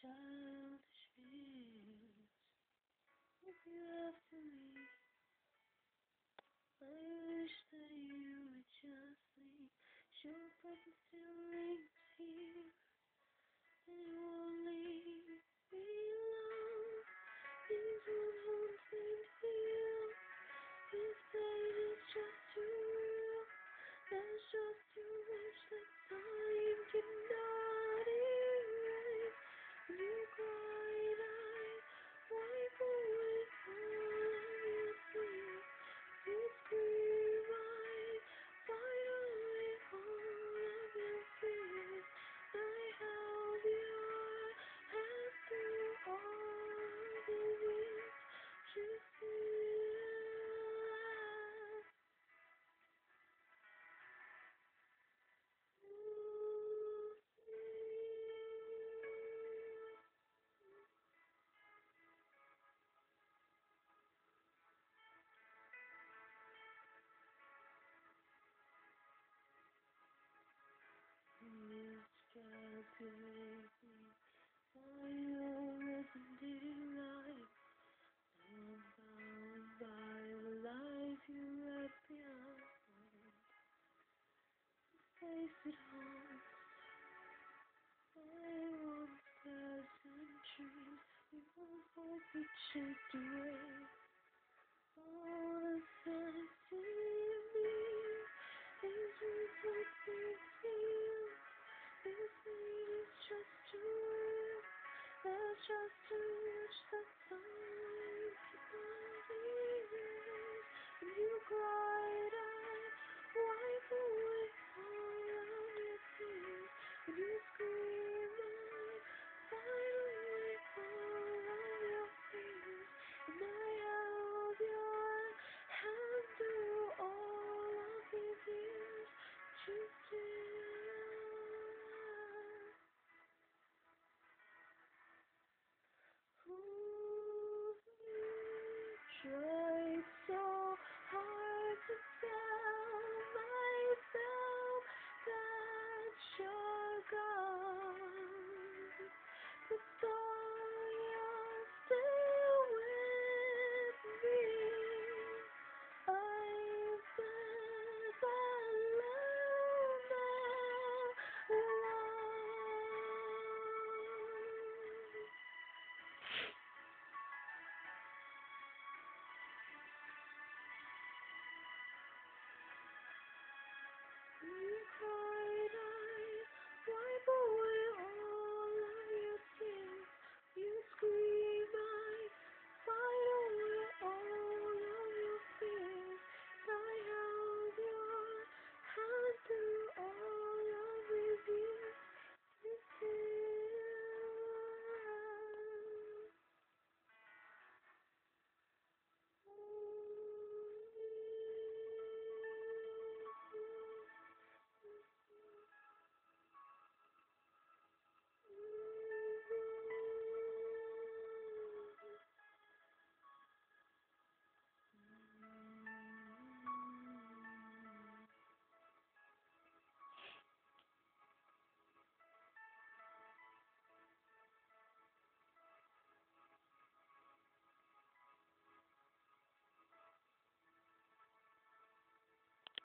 childish fears. If you have to leave, I wish that you would just leave. Your presence still lingers here, and it won't leave me alone. These wounds won't seem to heal. This pain is just too real. There's just too much that time cannot erase. When you cried, I wipe away all of your tears. You scream, I fight away all of your fears. I held your hand through all the years. You still It's just good